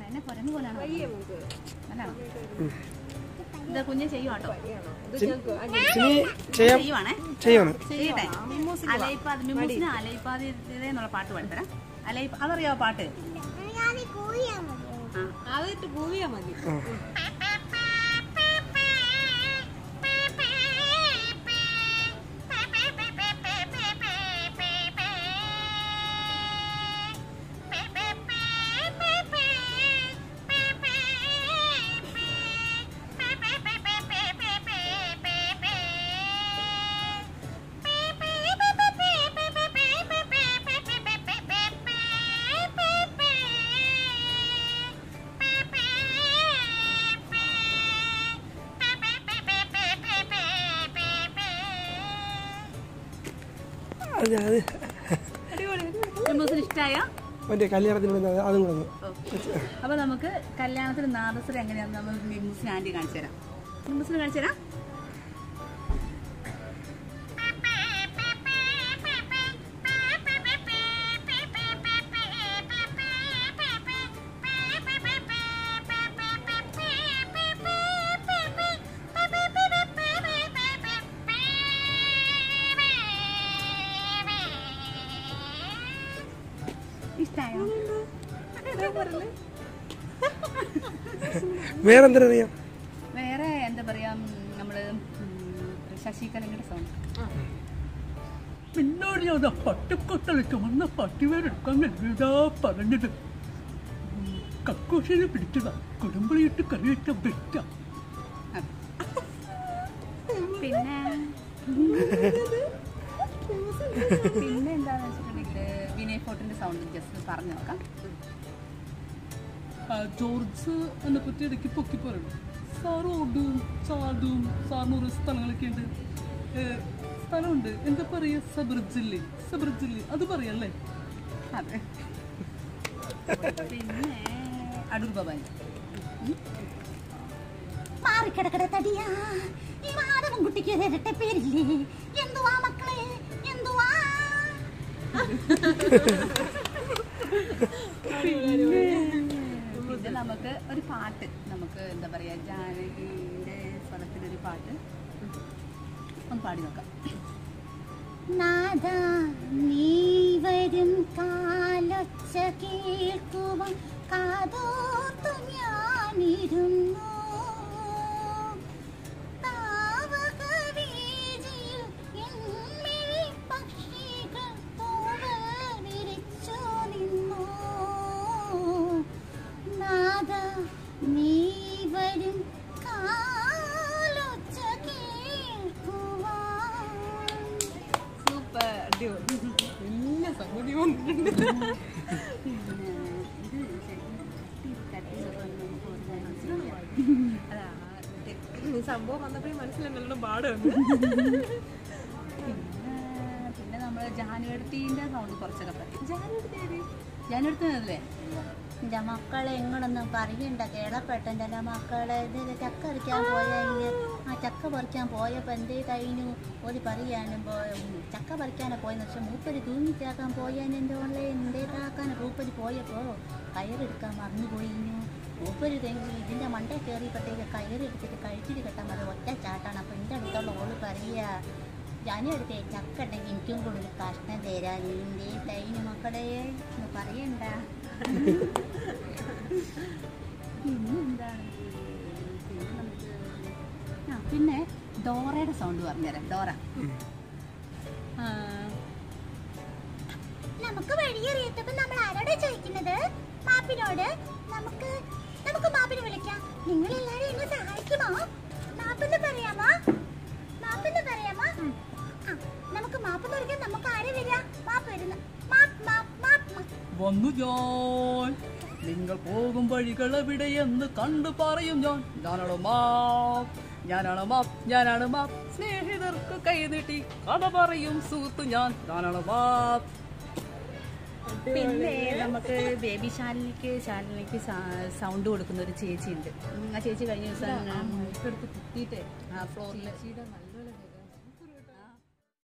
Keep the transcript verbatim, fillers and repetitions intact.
എന്നെ കുരങ്ങ് പോലാണ് ഇത് കുഞ്ഞ് ചെയ്യും കേട്ടോ ചെയ്യുവാണേ ചെയ്യട്ടെ അലയിപ്പാതി മിമ്മൂസിന് അലയിപ്പാതി എന്നുള്ള പാട്ട് പാടിത്തരാം അലയിപ്പ അതറിയാവോ പാട്ട് അതിട്ട് കൂവിയാ മതി അപ്പൊ നമുക്ക് കല്യാണത്തിന് നാദസ്വരം എങ്ങനെയാന്ന് നമ്മൾ മിമ്മൂസിന് ആന്റി കാണിച്ചു തരാം മിമ്മൂസിന് കാണിച്ചു തരാം വേറെ എന്താ പറയാ വേറെ എന്താ പറയാ നമ്മള് ശശികലയുടെ സൗണ്ട് പിന്നോട് ഞാൻ പട്ടിക്കൊട്ടല് ചുമന്ന പട്ടിവേരെടുക്കാൻ എന്താ പറഞ്ഞത് കക്കൂശിനെ പിടിച്ചതാ കുടുംബളിയിട്ട് കറി വെച്ച ബെറ്റ പിന്നെ പിന്നെ എന്താന്ന് വെച്ചിട്ടുണ്ടെങ്കിൽ വിനയ് ഫോർട്ടിന്റെ സൗണ്ട് ജസ്റ്റ് പറഞ്ഞു നോക്കാം ജോർജ് എന്നെ പറ്റി ഇടയ്ക്ക് പൊക്കി പറയണം സാറ് ഓടും ചാടും സാറിന് ഓരോ സ്ഥലങ്ങളൊക്കെ ഉണ്ട് സ്ഥലമുണ്ട് എന്താ പറയുക സബർജില്ലേ സബർജില്ലേ അത് പറയല്ലേ അതെ പിന്നെ അടൂർ ഭവാനി മാറിക്കിടക്കട തടിയാ ഈ മാധവൻകുട്ടിക്ക് ഇരട്ട പേരില്ലേ എന്തുവാ മക്കളെ എന്തുവാ പിന്നെ നമുക്ക് ഒരു പാട്ട് നമുക്ക് എന്താ പറയാ ജാനകിന്റെ സ്വരത്തിലൊരു പാട്ട് ഒന്ന് പാടി നോക്കാം നാദാ നീ വരും കാലൊച്ച കേൾക്കുവാൻ കാതോർത്തു ഞാനിരുന്നു സംഭവം വന്നപ്പോഴേ മനസ്സിലുണ്ടല്ലോ പാടും പിന്നെ നമ്മള് ജാനുവടുത്തിന്റെ സൗണ്ട് കുറച്ചൊക്കെ പറയും ജാനുവടുത്തി ജാനുവടുത്തല്ലേ എൻ്റെ മക്കളെ എങ്ങനൊന്നും പറയണ്ട കേളപ്പെട്ടൻ്റെ എൻ്റെ മക്കളെ ഇത് ചക്ക പറിക്കാൻ പോയെങ്കിൽ ആ ചക്ക പറിക്കാൻ പോയപ്പോൾ എന്തേ കഴിഞ്ഞു ഒരു പറയാനും പോയ ചക്ക പറിക്കാനെ പോയെന്ന് വെച്ചാൽ മൂപ്പര് തൂങ്ങിച്ചാക്കാൻ പോയാൻ എൻ്റെ ഉള്ളേ എന്തേതാക്കാൻ മൂപ്പര് പോയപ്പോൾ കയറെടുക്കാൻ മറന്നു പോയിന്നു മൂപ്പര് തെങ്ങി ഇതിൻ്റെ മണ്ടേ കയറിയപ്പോഴത്തേക്ക് കയറെടുത്തിട്ട് കഴിച്ചിട്ട് കെട്ടാൻ മതി ഒറ്റ ചാട്ടാണ് അപ്പോൾ എൻ്റെ അടുത്തുള്ള ഓള് പറയുക ഞാനും എടുത്തേ ചക്ക ഉണ്ടെങ്കിൽ എനിക്കും കൂടെ ഒരു കഷ്ണം തരാൻ എൻ്റെ തൈന് മക്കളെ എന്ന് പറയണ്ട പിന്നെന്താണ് പിന്നെ നമുക്ക് ആ പിന്നെ ഡോറയുടെ സൗണ്ട് പറഞ്ഞുതരാം ഡോറ നമുക്ക് വഴിയറിയത്തപ്പോൾ നമ്മൾ ആരോടാ ചോദിക്കുന്നത് മാപ്പിനോട് നമുക്ക് നമുക്ക് മാപ്പിനെ വിളിക്കാം നിങ്ങൾ എല്ലാവരും എന്നെ സഹായിക്കുമോ മാപ്പെന്ന് പറയാമോ മാപ്പെന്ന് പറയാമോ നമുക്ക് മാപ്പെന്ന് വിളിക്കാൻ നമുക്ക് ആരെ വരിക മാപ്പ് വരുന്ന വന്നു ഞാൻ നിങ്ങൾ പോകും വഴികൾ എവിടെയെന്ന് കണ്ടു പറയും ഞാൻ ഞാനാണ് മാപ്പ് ഞാനാണ് മാപ്പ് ഞാനാണ് മാപ്പ് സ്നേഹിതർക്ക് കൈനീട്ടി കഥ പറയും സുഹൃത്ത് ഞാൻ ഞാനാണ് മാപ്പ് പിന്നെ നമുക്ക് ബേബി ശാലിനിക്ക് ശാലിനിക്ക് സൗണ്ട് കൊടുക്കുന്ന ഒരു ചേച്ചി ഉണ്ട് ആ ചേച്ചി കഴിഞ്ഞ ദിവസം എടുത്ത് കുത്തിയിട്ട് ആ ഫ്ലോറിൽ